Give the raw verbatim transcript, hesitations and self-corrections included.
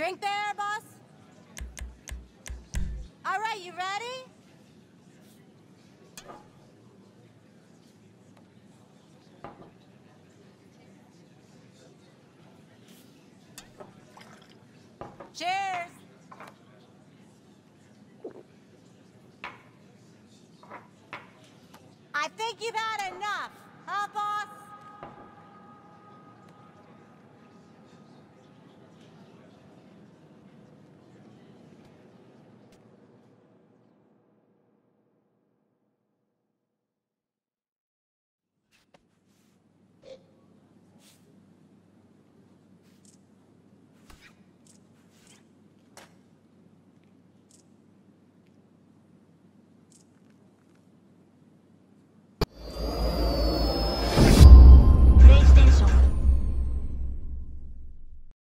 Drink there, boss? All right, you ready? Cheers! I think you've had enough, huh, boss?